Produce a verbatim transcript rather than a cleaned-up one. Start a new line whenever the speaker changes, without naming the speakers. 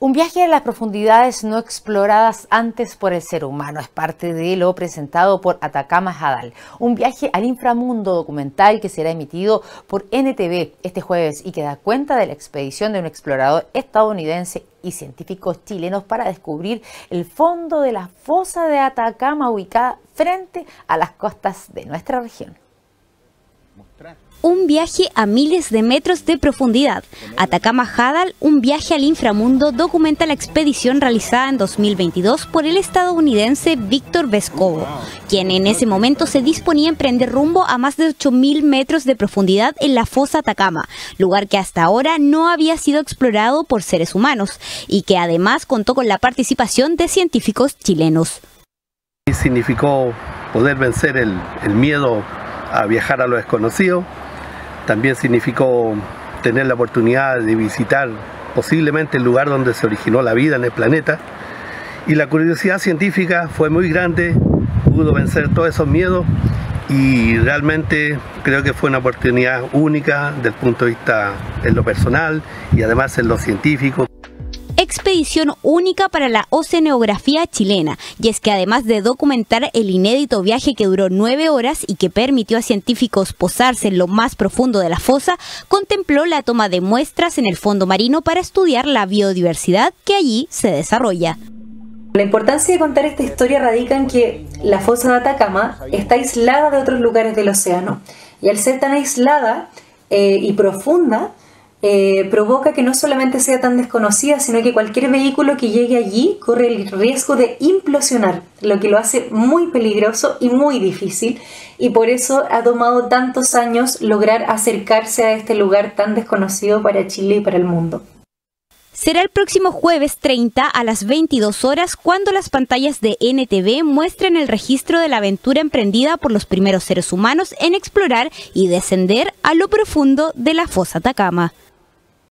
Un viaje a las profundidades no exploradas antes por el ser humano es parte de lo presentado por Atacama Hadal, un viaje al inframundo documental que será emitido por N T V este jueves y que da cuenta de la expedición de un explorador estadounidense y científicos chilenos para descubrir el fondo de la fosa de Atacama ubicada frente a las costas de nuestra región.
Un viaje a miles de metros de profundidad. Atacama Hadal, un viaje al inframundo, documenta la expedición realizada en dos mil veintidós por el estadounidense Víctor Vescovo, quien en ese momento se disponía a emprender rumbo a más de ocho mil metros de profundidad en la fosa Atacama, lugar que hasta ahora no había sido explorado por seres humanos y que además contó con la participación de científicos chilenos.
Significó poder vencer el, el miedo a viajar a lo desconocido. También significó tener la oportunidad de visitar posiblemente el lugar donde se originó la vida en el planeta. Y la curiosidad científica fue muy grande, pudo vencer todos esos miedos y realmente creo que fue una oportunidad única desde el punto de vista en lo personal y además en lo científico.
Expedición única para la oceanografía chilena, y es que además de documentar el inédito viaje que duró nueve horas y que permitió a científicos posarse en lo más profundo de la fosa, contempló la toma de muestras en el fondo marino para estudiar la biodiversidad que allí se desarrolla.
La importancia de contar esta historia radica en que la fosa de Atacama está aislada de otros lugares del océano, y al ser tan aislada eh, y profunda, Eh, provoca que no solamente sea tan desconocida, sino que cualquier vehículo que llegue allí corre el riesgo de implosionar, lo que lo hace muy peligroso y muy difícil, y por eso ha tomado tantos años lograr acercarse a este lugar tan desconocido para Chile y para el mundo.
Será el próximo jueves treinta a las veintidós horas cuando las pantallas de N T V muestren el registro de la aventura emprendida por los primeros seres humanos en explorar y descender a lo profundo de la fosa Atacama.